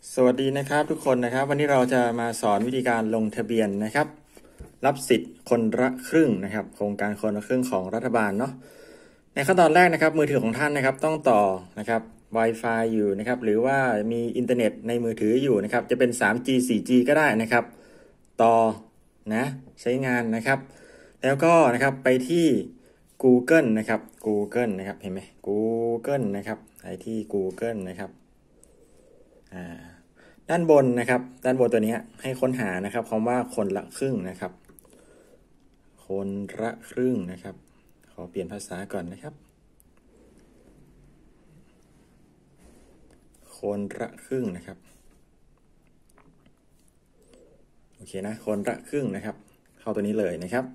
สวัสดีนะครับทุกคนนะครับวันนี้เราจะมาสอนวิธีการลงทะเบียนนะครับรับสิทธิ์คนละครึ่งนะครับโครงการคนละครึ่งของรัฐบาลเนาะในขั้นตอนแรกนะครับมือถือของท่านนะครับต้องต่อนะครับ Wi-Fi อยู่นะครับหรือว่ามีอินเทอร์เน็ตในมือถืออยู่นะครับจะเป็น 3G 4G ก็ได้นะครับต่อนะใช้งานนะครับแล้วก็นะครับไปที่ Google นะครับ Google นะครับเห็นไหม Google นะครับไปที่ Google นะครับด้านบนนะครับด้านบนตัวนี้ให้ค้นหานะครับคำว่าคนละครึ่งนะครับคนละครึ่งนะครับขอเปลี่ยนภาษาก่อนนะครับคนละครึ่งนะครับโอเคนะคนละครึ่งนะครับเข้าตัวนี้เลยนะครับ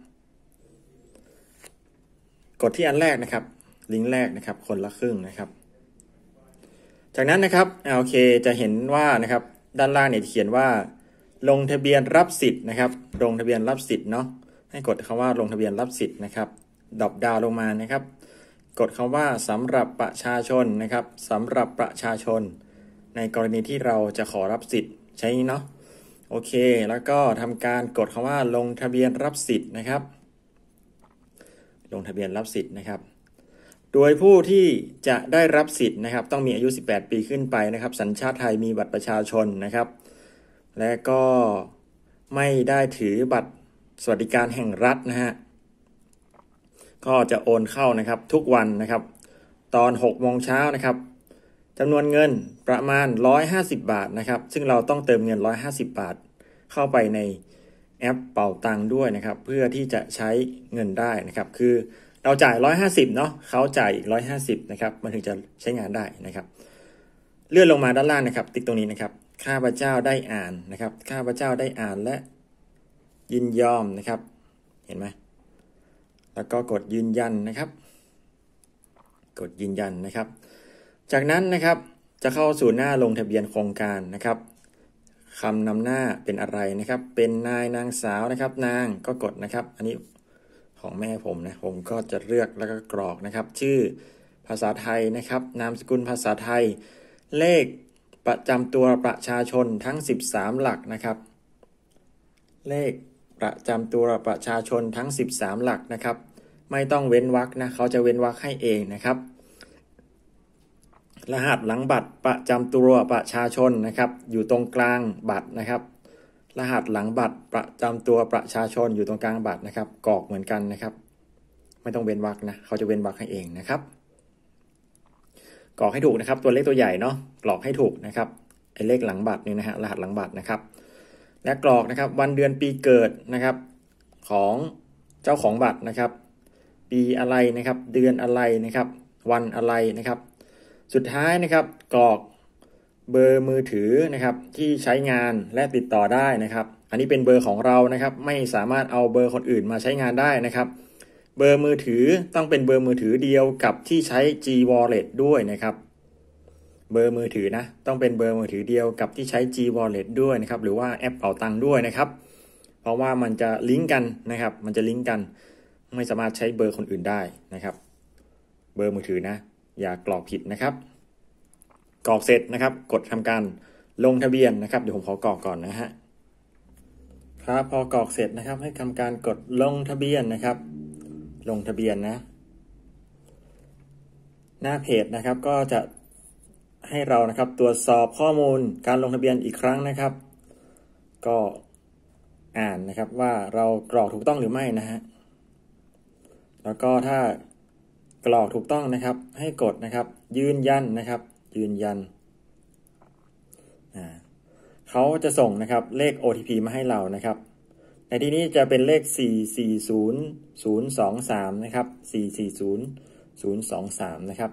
กดที่อันแรกนะครับลิงก์แรกนะครับคนละครึ่งนะครับจากนั้นนะครับโอเคจะเห็นว่านะครับด้านล่างเนี่ยเขียนว่าลงทะเบียนรับสิทธิ์นะครับลงทะเบียนรับสิทธิ์เนาะให้กดคำว่าลงทะเบียนรับสิทธิ์นะครับดรอปดาวน์ลงมานะครับกดคำว่าสำหรับประชาชนนะครับสำหรับประชาชนในกรณีที่เราจะขอรับสิทธิ์ใช่เนาะโอเคแล้วก็ทำการกดคำว่าลงทะเบียนรับสิทธิ์นะครับลงทะเบียนรับสิทธิ์นะครับโดยผู้ที่จะได้รับสิทธิ์นะครับต้องมีอายุ18ปีขึ้นไปนะครับสัญชาติไทยมีบัตรประชาชนนะครับและก็ไม่ได้ถือบัตรสวัสดิการแห่งรัฐนะฮะก็จะโอนเข้านะครับทุกวันนะครับตอน6 โมงเช้านะครับจำนวนเงินประมาณ150 บาทนะครับซึ่งเราต้องเติมเงิน150 บาทเข้าไปในแอปเป่าตังค์ด้วยนะครับเพื่อที่จะใช้เงินได้นะครับคือเราจ่าย150เนาะเขาจ่ายอีก150นะครับมันถึงจะใช้งานได้นะครับเลื่อนลงมาด้านล่างนะครับติ๊กตรงนี้นะครับข้าพเจ้าได้อ่านนะครับข้าพเจ้าได้อ่านและยินยอมนะครับเห็นไหมแล้วก็กดยืนยันนะครับกดยืนยันนะครับจากนั้นนะครับจะเข้าสู่หน้าลงทะเบียนโครงการนะครับคำนำหน้าเป็นอะไรนะครับเป็นนายนางสาวนะครับนางก็กดนะครับอันนี้ของแม่ผมนะผมก็จะเลือกแล้วก็กรอกนะครับชื่อภาษาไทยนะครับนามสกุลภาษาไทยเลขประจำตัวประชาชนทั้ง13หลักนะครับเลขประจำตัวประชาชนทั้ง13หลักนะครับไม่ต้องเว้นวรรคนะเขาจะเว้นวรรคให้เองนะครับรหัสหลังบัตรประจำตัวประชาชนนะครับอยู่ตรงกลางบัตรนะครับรหัสหลังบัตรประจำตัวประชาชนอยู่ตรงกลางบัตรนะครับกรอกเหมือนกันนะครับไม่ต้องเว้นวรรคนะเขาจะเว้นวรรคให้เองนะครับกรอกให้ถูกนะครับตัวเลขตัวใหญ่เนาะกรอกให้ถูกนะครับไอ้เลขหลังบัตรนี่นะฮะรหัสหลังบัตรนะครับและกรอกนะครับวันเดือนปีเกิดนะครับของเจ้าของบัตรนะครับปีอะไรนะครับเดือนอะไรนะครับวันอะไรนะครับสุดท้ายนะครับกรอกเบอร์มือถือนะครับที่ใช้งานและติดต่อได้นะครับอันนี้เป็นเบอร์ของเรานะครับไม่สามารถเอาเบอร์คนอื่นมาใช้งานได้นะครับเบอร์มือถือต้องเป็นเบอร์มือถือเดียวกับที่ใช้ G Wallet ด้วยนะครับเบอร์มือถือนะต้องเป็นเบอร์มือถือเดียวกับที่ใช้ G Wallet ด้วยนะครับหรือว่าแอปเป๋าตังค์ด้วยนะครับเพราะว่ามันจะลิงก์กันนะครับมันจะลิงก์กันไม่สามารถใช้เบอร์คนอื่นได้นะครับเบอร์มือถือนะอย่ากรอกผิดนะครับกรอกเสร็จนะครับกดทำการลงทะเบียนนะครับเดี๋ยวผมขอกรอกก่อนนะฮะครับพอกรอกเสร็จนะครับให้ทำการกดลงทะเบียนนะครับลงทะเบียนนะหน้าเพจนะครับก็จะให้เรานะครับตรวจสอบข้อมูลการลงทะเบียนอีกครั้งนะครับก็อ่านนะครับว่าเรากรอกถูกต้องหรือไม่นะฮะแล้วก็ถ้ากรอกถูกต้องนะครับให้กดนะครับยืนยันนะครับยืนยันเขาจะส่งนะครับเลข OTP มาให้เรานะครับในที่นี้จะเป็นเลข440023นะครับ440023นะครับ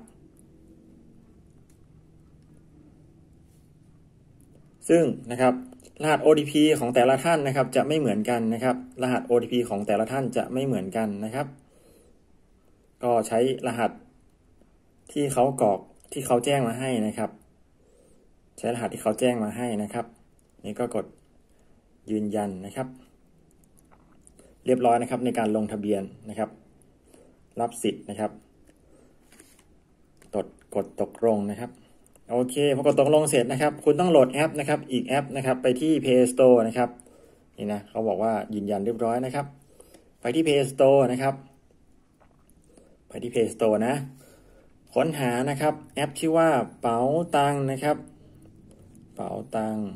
ซึ่งนะครับรหัส OTP ของแต่ละท่านนะครับจะไม่เหมือนกันนะครับรหัส OTP ของแต่ละท่านจะไม่เหมือนกันนะครับก็ใช้รหัสที่เขากรอกที่เขาแจ้งมาให้นะครับใช้รหัสที่เขาแจ้งมาให้นะครับนี่ก็กดยืนยันนะครับเรียบร้อยนะครับในการลงทะเบียนนะครับรับสิทธิ์นะครับกดตกลงนะครับโอเคพอกดตกลงเสร็จนะครับคุณต้องโหลดแอปนะครับอีกแอปนะครับไปที่ Play Store นะครับนี่นะเขาบอกว่ายืนยันเรียบร้อยนะครับไปที่ Play Store นะครับไปที่ Play Store นะค้นหานะครับแอปชื่อว่าเป๋าตังนะครับเป๋าตัง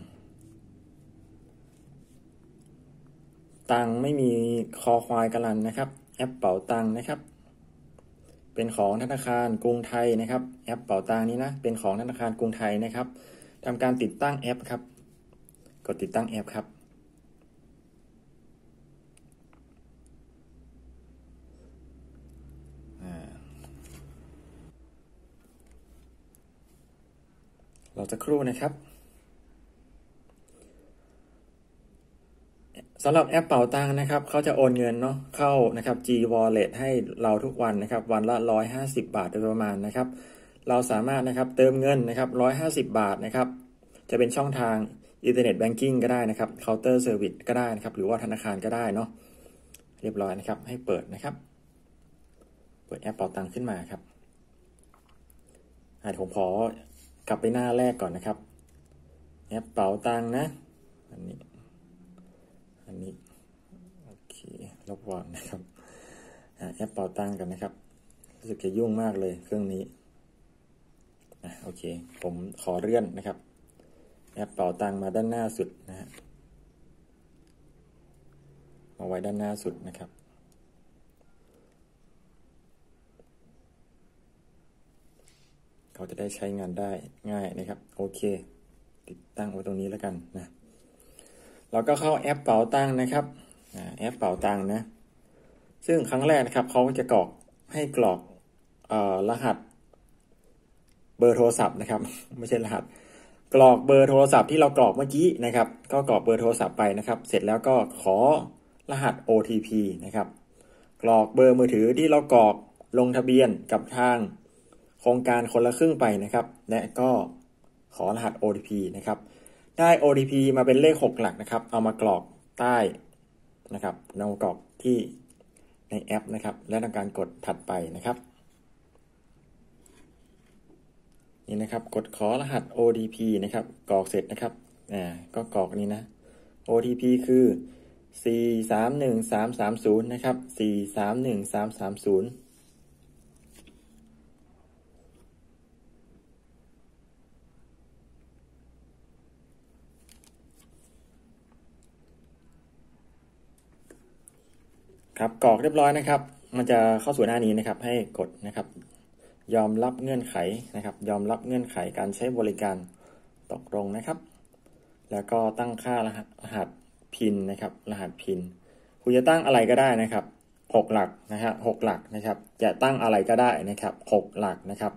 ไม่มีคอควายกะลันนะครับแอปเป๋าตังนะครับเป็นของธนาคารกรุงไทยนะครับแอปเป๋าตังนี้นะเป็นของธนาคารกรุงไทยนะครับทำการติดตั้งแอปครับกดติดตั้งแอปครับเราจะครู่นะครับสำหรับแอปเป๋าตังนะครับเขาจะโอนเงินเนาะเข้านะครับ G Wallet ให้เราทุกวันนะครับวันละ150 บาทโดยประมาณนะครับเราสามารถนะครับเติมเงินนะครับ150 บาทนะครับจะเป็นช่องทางอินเทอร์เน็ตแบงกิ้งก็ได้นะครับเคาน์เตอร์เซอร์วิสก็ได้นะครับหรือว่าธนาคารก็ได้เนาะเรียบร้อยนะครับให้เปิดนะครับเปิดแอปเป๋าตังขึ้นมาครับผมขอกลับไปหน้าแรกก่อนนะครับแอปเป๋าตังนะอันนี้โอเคลบวางนะครับแอปเป๋าตังกันนะครับรู้สึกจะยุ่งมากเลยเครื่องนี้โอเคผมขอเลื่อนนะครับแอปเป๋าตังมาด้านหน้าสุดนะฮะมาไว้ด้านหน้าสุดนะครับเขาจะได้ใช้งานได้ง่ายนะครับโอเคติดตั้งไว้ตรงนี้แล้วกันนะเราก็เข้าแอปเป๋าตังนะครับแอปเป๋าตังนะซึ่งครั้งแรกนะครับเขาจะกรอกให้กรอกรหัสเบอร์โทรศัพท์นะครับไม่ใช่รหัสกรอกเบอร์โทรศัพท์ที่เรากรอกเมื่อกี้นะครับก็กรอกเบอร์โทรศัพท์ไปนะครับเสร็จแล้วก็ขอรหัส OTP นะครับกรอกเบอร์มือถือที่เรากรอกลงทะเบียนกับทางโครงการคนละครึ่งไปนะครับและก็ขอรหัส OTP นะครับได้ OTP มาเป็นเลข6 หลักนะครับเอามากรอกใต้นะครับนำมากรอกที่ในแอปนะครับและทำการกดถัดไปนะครับนี่นะครับกดขอรหัส OTP นะครับกรอกเสร็จนะครับก็กรอกนี้นะ OTP คือ431330นะครับ431330ครับกรอกเรียบร้อยนะครับมันจะเข้าสู่หน้านี้นะครับให้กดนะครับยอมรับเงื่อนไขนะครับยอมรับเงื่อนไขการใช้บริการตกลงนะครับแล้วก็ตั้งค่ารหัสพินนะครับรหัสพินคุณจะตั้งอะไรก็ได้นะครับ6 หลักนะครับ6 หลักนะครับจะตั้งอะไรก็ได้นะครับ6 หลักนะครับ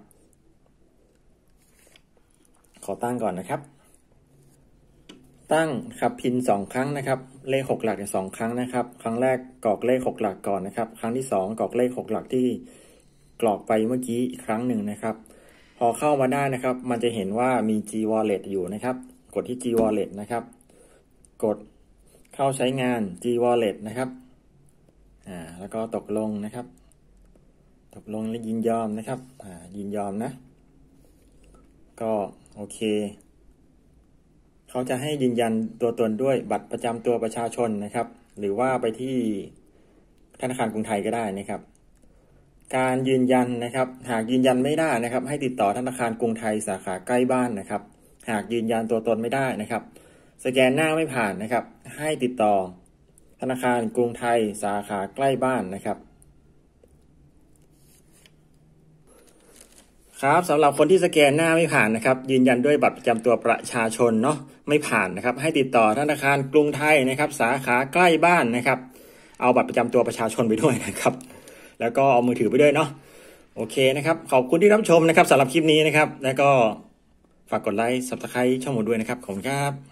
ขอตั้งก่อนนะครับตั้งครับพิน2 ครั้งนะครับเลข6 หลัก2 ครั้งนะครับครั้งแรกกรอกเลข6 หลักก่อนนะครับครั้งที่2กรอกเลข6 หลักที่กรอกไปเมื่อกี้อีกครั้งหนึ่งนะครับพอเข้ามาได้นะครับมันจะเห็นว่ามี G Wallet อยู่นะครับกดที่ G Wallet นะครับกดเข้าใช้งาน G Wallet นะครับแล้วก็ตกลงนะครับตกลงและยินยอมนะครับยินยอมนะก็โอเคเขาจะให้ยืนยันตัวตนด้วยบัตรประจำตัวประชาชนนะครับหรือว่าไปที่ธนาคารกรุงไทยก็ได้นะครับการยืนยันนะครับหากยืนยันไม่ได้นะครับให้ติดต่อธนาคารกรุงไทยสาขาใกล้บ้านนะครับหากยืนยันตัวตนไม่ได้นะครับสแกนหน้าไม่ผ่านนะครับให้ติดต่อธนาคารกรุงไทยสาขาใกล้บ้านนะครับครับสำหรับคนที่สแกนหน้าไม่ผ่านนะครับยืนยันด้วยบัตรประจำตัวประชาชนเนาะไม่ผ่านนะครับให้ติดต่อธนาคารกรุงไทยนะครับสาขาใกล้บ้านนะครับเอาบัตรประจำตัวประชาชนไปด้วยนะครับแล้วก็เอามือถือไปด้วยเนาะโอเคนะครับขอบคุณที่รับชมนะครับสำหรับคลิปนี้นะครับแล้วก็ฝากกดไลค์ Subscribe ช่องผมด้วยนะครับขอบคุณครับ